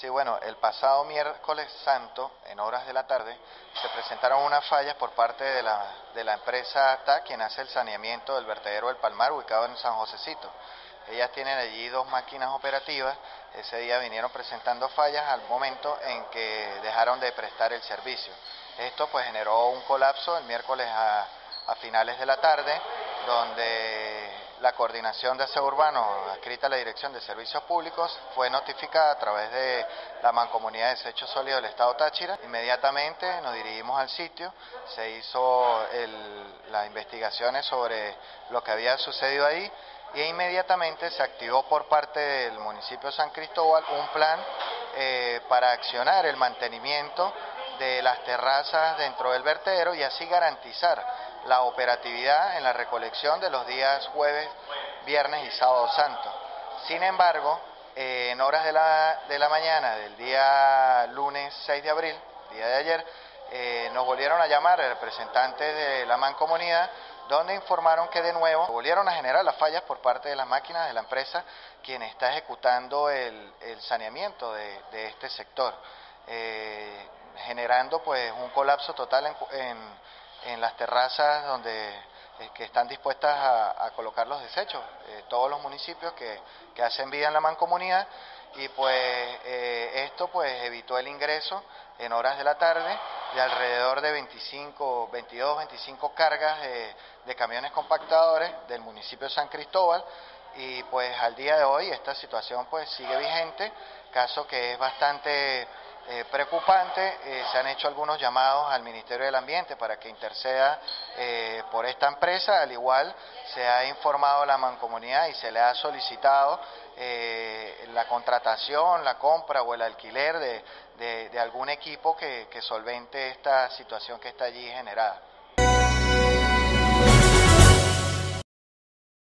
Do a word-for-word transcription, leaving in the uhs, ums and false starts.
Sí, bueno, el pasado miércoles santo, en horas de la tarde, se presentaron unas fallas por parte de la, de la empresa T A, quien hace el saneamiento del vertedero del Palmar, ubicado en San Josecito. Ellas tienen allí dos máquinas operativas. Ese día vinieron presentando fallas al momento en que dejaron de prestar el servicio. Esto pues generó un colapso el miércoles a, a finales de la tarde, donde la coordinación de aseo urbano, adscrita a la Dirección de Servicios Públicos, fue notificada a través de la Mancomunidad de Desechos Sólidos del Estado Táchira. Inmediatamente nos dirigimos al sitio, se hizo el, las investigaciones sobre lo que había sucedido ahí e inmediatamente se activó por parte del municipio de San Cristóbal un plan eh, para accionar el mantenimiento de las terrazas dentro del vertedero y así garantizar la operatividad en la recolección de los días jueves, viernes y sábado santo. Sin embargo, eh, en horas de la, de la mañana del día lunes seis de abril, día de ayer, eh, nos volvieron a llamar representantes de la Mancomunidad, donde informaron que de nuevo volvieron a generar las fallas por parte de las máquinas de la empresa, quien está ejecutando el, el saneamiento de, de este sector, eh, generando pues un colapso total en, en, en las terrazas donde eh, que están dispuestas a, a colocar los desechos, eh, todos los municipios que, que hacen vida en la Mancomunidad, y pues eh, esto pues evitó el ingreso en horas de la tarde de alrededor de veinticinco, veintidós, veinticinco cargas de, de camiones compactadores del municipio de San Cristóbal, y pues al día de hoy esta situación pues sigue vigente, caso que es bastante eh, preocupante. Eh, se han hecho algunos llamados al Ministerio del Ambiente para que interceda eh, por esta empresa, al igual se ha informado a la Mancomunidad y se le ha solicitado eh, la contratación, la compra o el alquiler de, de, de algún equipo que, que solvente esta situación que está allí generada.